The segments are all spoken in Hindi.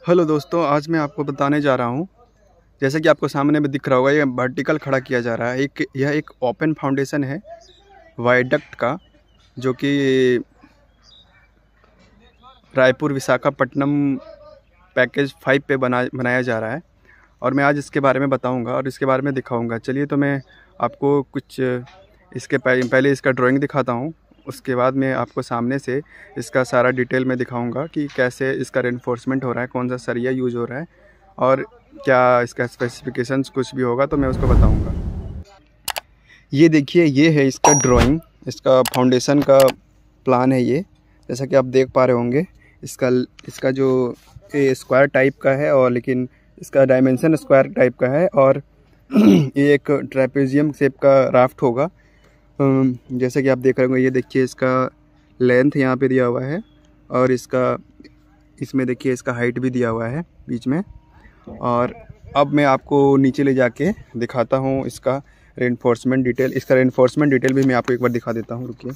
हेलो दोस्तों, आज मैं आपको बताने जा रहा हूँ। जैसे कि आपको सामने में दिख रहा होगा, ये वर्टिकल खड़ा किया जा रहा है। यह एक ओपन फाउंडेशन है वायडक्ट का, जो कि रायपुर विशाखापट्टनम पैकेज 5 पे बनाया जा रहा है। और मैं आज इसके बारे में बताऊंगा और इसके बारे में दिखाऊंगा। चलिए, तो मैं आपको कुछ इसके पहले इसका ड्राइंग दिखाता हूँ। उसके बाद मैं आपको सामने से इसका सारा डिटेल में दिखाऊंगा कि कैसे इसका रेनफोर्समेंट हो रहा है, कौन सा सरिया यूज हो रहा है और क्या इसका स्पेसिफिकेशंस कुछ भी होगा तो मैं उसको बताऊंगा। ये देखिए, ये है इसका ड्राइंग, इसका फाउंडेशन का प्लान है ये। जैसा कि आप देख पा रहे होंगे, इसका जो स्क्वायर टाइप का है, और लेकिन इसका डायमेंशन स्क्वायर टाइप का है। और ये एक ट्रेपेजियम शेप का राफ्ट होगा। जैसे कि आप देख रहे होंगे, ये देखिए इसका लेंथ यहाँ पे दिया हुआ है, और इसमें देखिए इसका हाइट भी दिया हुआ है बीच में। और अब मैं आपको नीचे ले जाके दिखाता हूँ इसका रेनफोर्समेंट डिटेल। इसका रेनफोर्समेंट डिटेल भी मैं आपको एक बार दिखा देता हूँ, रुकिए।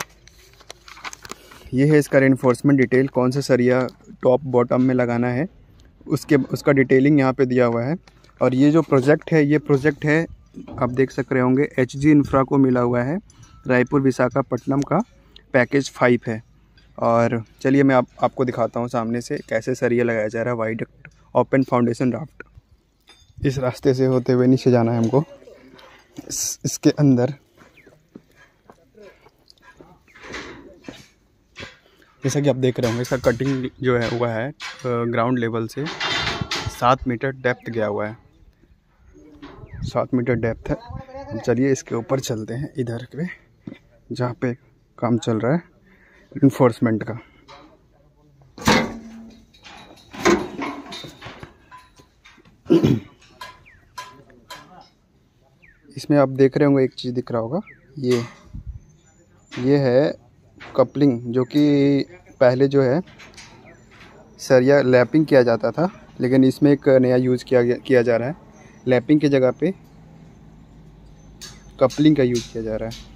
ये है इसका रेनफोर्समेंट डिटेल, कौन सा सरिया टॉप बॉटम में लगाना है, उसका डिटेलिंग यहाँ पे दिया हुआ है। और ये जो प्रोजेक्ट है, ये प्रोजेक्ट है, आप देख सक रहे होंगे, HG इंफ्रा को मिला हुआ है। रायपुर विशाखापट्टनम का पैकेज 5 है। और चलिए मैं आपको दिखाता हूँ सामने से कैसे सरिया लगाया जा रहा है वायडक्ट ओपन फाउंडेशन राफ्ट। इस रास्ते से होते हुए नीचे जाना है हमको। इसके अंदर जैसा कि आप देख रहे होंगे, इसका कटिंग जो है हुआ है ग्राउंड लेवल से 7 मीटर डेप्थ गया हुआ है। 7 मीटर डेप्थ है। चलिए इसके ऊपर चलते हैं, इधर पे जहाँ पे काम चल रहा है इन्फोर्समेंट का। इसमें आप देख रहे होंगे, एक चीज़ दिख रहा होगा, ये है कपलिंग, जो कि पहले जो है सरिया लैपिंग किया जाता था, लेकिन इसमें एक नया यूज़ किया जा रहा है। लैपिंग की जगह पे कपलिंग का यूज़ किया जा रहा है।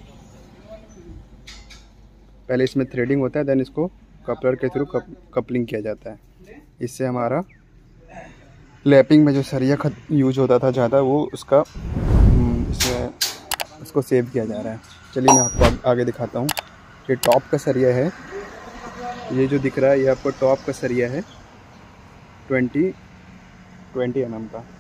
पहले इसमें थ्रेडिंग होता है, देन इसको कपलर के थ्रू कपलिंग किया जाता है। इससे हमारा लैपिंग में जो सरिया यूज होता था ज़्यादा, वो उसको सेव किया जा रहा है। चलिए मैं आपको आगे दिखाता हूँ। ये टॉप का सरिया है, ये जो दिख रहा है, ये आपको टॉप का सरिया है 20 mm का।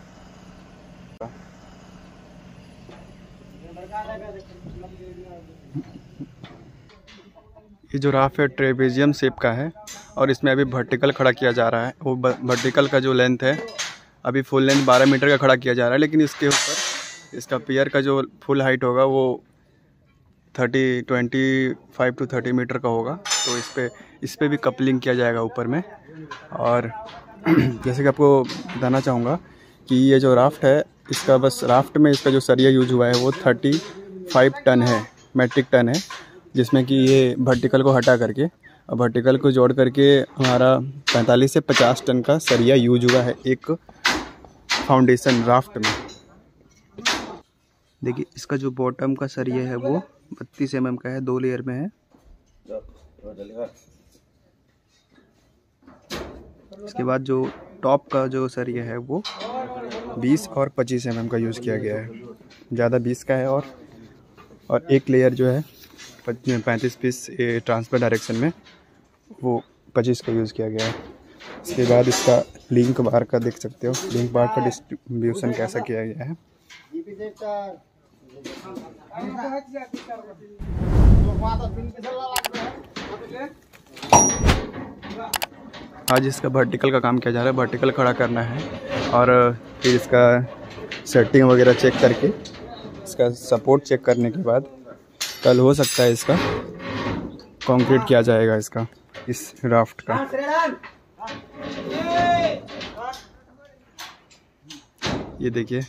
ये जो राफ है ट्रेपेजियम शेप का है, और इसमें अभी वर्टिकल खड़ा किया जा रहा है। वो वर्टिकल का जो लेंथ है, अभी फुल लेंथ 12 मीटर का खड़ा किया जा रहा है, लेकिन इसके ऊपर इसका पियर का जो फुल हाइट होगा वो 25 to 30 मीटर का होगा। तो इस पे भी कपलिंग किया जाएगा ऊपर में। और जैसे कि आपको बताना चाहूँगा कि ये जो राफ्ट है, इसका बस राफ्ट में इसका जो सरिया यूज हुआ है वो 35 टन है, मेट्रिक टन है, जिसमें कि ये वर्टिकल को हटा करके और वर्टिकल को जोड़ करके हमारा 45 से 50 टन का सरिया यूज हुआ है एक फाउंडेशन राफ्ट में। देखिए, इसका जो बॉटम का सरिया है वो 32 mm का है, 2 लेयर में है। इसके बाद जो टॉप का जो सरिया है वो 20 और 25 mm का यूज़ किया गया है। ज़्यादा 20 का है, और एक लेयर जो है 35 पीस ट्रांसफर डायरेक्शन में, वो 25 का यूज़ किया गया है। इसके बाद इसका लिंक बार का देख सकते हो, लिंक बार का डिस्ट्रीब्यूशन कैसा किया गया है। आज इसका वर्टिकल का काम किया जा रहा है, वर्टिकल खड़ा करना है, और फिर इसका सेटिंग वगैरह चेक करके, इसका सपोर्ट चेक करने के बाद कल हो सकता है इसका कंक्रीट किया जाएगा, इसका इस राफ्ट का। ये देखिए,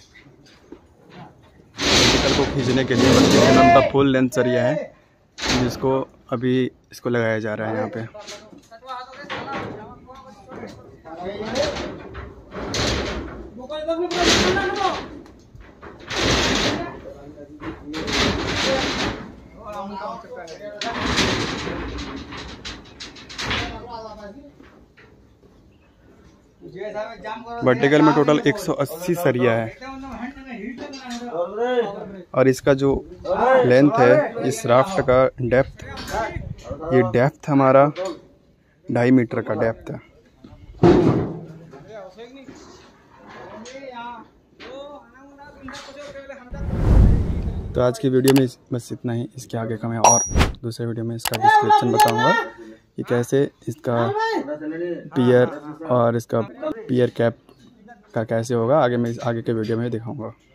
वर्टिकल को खींचने के लिए 32 mm का फुल लेंथ सरिया है, जिसको अभी इसको लगाया जा रहा है यहाँ पे। वर्टिकल में टोटल 180 सरिया है और इसका जो लेंथ है इस राफ्ट का डेप्थ, ये डेप्थ हमारा 2.5 मीटर का डेप्थ है। तो आज की वीडियो में बस इतना ही। इसके आगे का मैं और दूसरे वीडियो में इसका डिस्क्रिप्शन बताऊंगा कि कैसे इसका पियर और इसका पियर कैप का कैसे होगा, आगे मैं आगे के वीडियो में दिखाऊंगा।